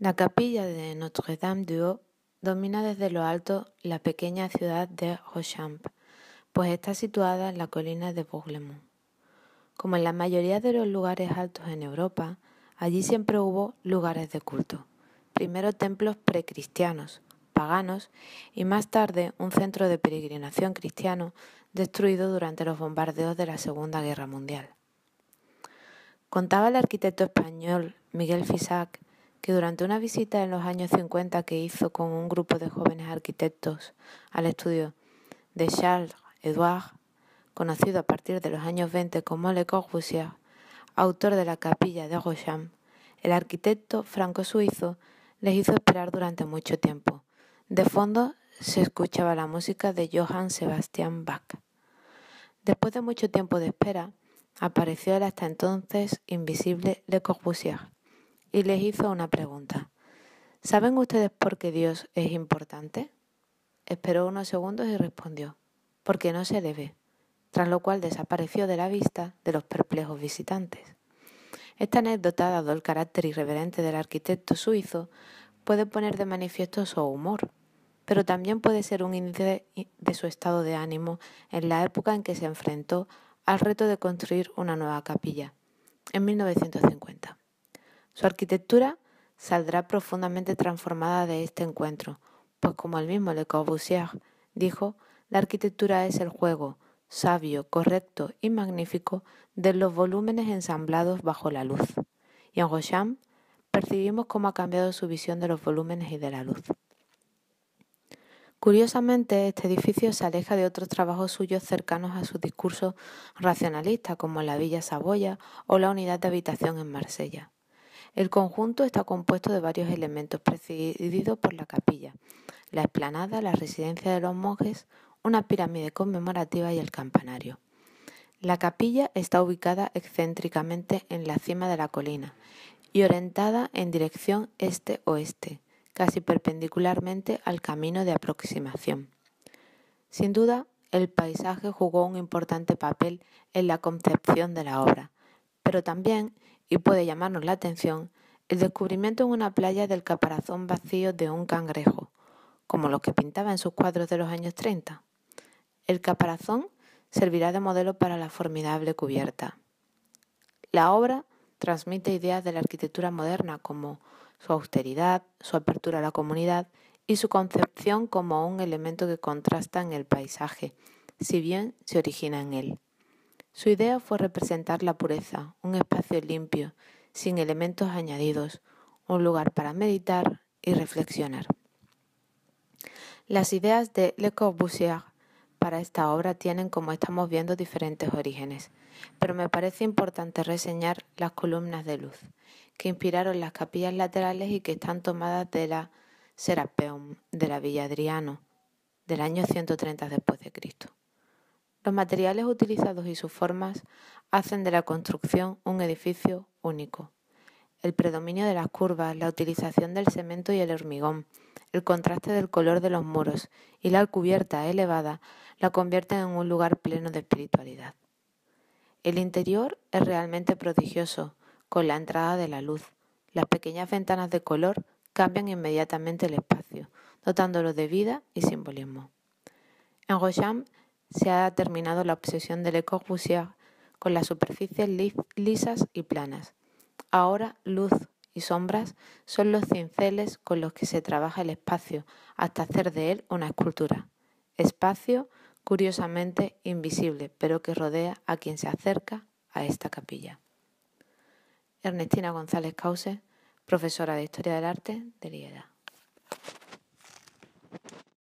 La capilla de Notre-Dame-du-Haut domina desde lo alto la pequeña ciudad de Rochamps, pues está situada en la colina de Bourlemont. Como en la mayoría de los lugares altos en Europa, allí siempre hubo lugares de culto. Primero templos precristianos, paganos, y más tarde un centro de peregrinación cristiano destruido durante los bombardeos de la Segunda Guerra Mundial. Contaba el arquitecto español Miguel Fisac que durante una visita en los años 50 que hizo con un grupo de jóvenes arquitectos al estudio de Charles Édouard, conocido a partir de los años 20 como Le Corbusier, autor de la capilla de Rochamps, el arquitecto franco-suizo les hizo esperar durante mucho tiempo. De fondo se escuchaba la música de Johann Sebastian Bach. Después de mucho tiempo de espera, apareció el hasta entonces invisible Le Corbusier y les hizo una pregunta. ¿Saben ustedes por qué Dios es importante? Esperó unos segundos y respondió, porque no se le ve, tras lo cual desapareció de la vista de los perplejos visitantes. Esta anécdota, dado el carácter irreverente del arquitecto suizo, puede poner de manifiesto su humor, pero también puede ser un índice de su estado de ánimo en la época en que se enfrentó al reto de construir una nueva capilla, en 1950. Su arquitectura saldrá profundamente transformada de este encuentro, pues como el mismo Le Corbusier dijo, la arquitectura es el juego, sabio, correcto y magnífico de los volúmenes ensamblados bajo la luz. Y en Rochamps percibimos cómo ha cambiado su visión de los volúmenes y de la luz. Curiosamente, este edificio se aleja de otros trabajos suyos cercanos a su discurso racionalista, como la Villa Saboya o la unidad de habitación en Marsella. El conjunto está compuesto de varios elementos presididos por la capilla, la explanada, la residencia de los monjes, una pirámide conmemorativa y el campanario. La capilla está ubicada excéntricamente en la cima de la colina y orientada en dirección este-oeste, casi perpendicularmente al camino de aproximación. Sin duda, el paisaje jugó un importante papel en la concepción de la obra, pero también, y puede llamarnos la atención, el descubrimiento en una playa del caparazón vacío de un cangrejo, como los que pintaba en sus cuadros de los años 30. El caparazón servirá de modelo para la formidable cubierta. La obra transmite ideas de la arquitectura moderna como su austeridad, su apertura a la comunidad y su concepción como un elemento que contrasta en el paisaje, si bien se origina en él. Su idea fue representar la pureza, un espacio limpio, sin elementos añadidos, un lugar para meditar y reflexionar. Las ideas de Le Corbusier para esta obra tienen, como estamos viendo, diferentes orígenes, pero me parece importante reseñar las columnas de luz, que inspiraron las capillas laterales y que están tomadas de la Serapeum de la Villa Adriano, del año 130 después de Cristo. Los materiales utilizados y sus formas hacen de la construcción un edificio único. El predominio de las curvas, la utilización del cemento y el hormigón, el contraste del color de los muros y la cubierta elevada la convierten en un lugar pleno de espiritualidad. El interior es realmente prodigioso, con la entrada de la luz. Las pequeñas ventanas de color cambian inmediatamente el espacio, dotándolo de vida y simbolismo. En Rochamps se ha terminado la obsesión de Le Corbusier con las superficies lisas y planas. Ahora luz y sombras son los cinceles con los que se trabaja el espacio hasta hacer de él una escultura. Espacio curiosamente invisible, pero que rodea a quien se acerca a esta capilla. Ernestina González Cauce, profesora de Historia del Arte de Lieda.